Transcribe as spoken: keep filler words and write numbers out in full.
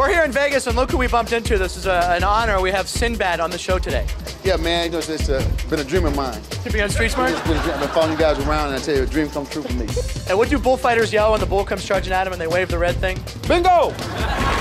We're here in Vegas, and look who we bumped into. This is a, an honor. We have Sinbad on the show today. Yeah, man, you know, it's, it's uh, been a dream of mine. To be on Street Smart? It's been a dream. I've been following you guys around, and I tell you, a dream come true for me. And what do bullfighters yell when the bull comes charging at them and they wave the red thing? Bingo!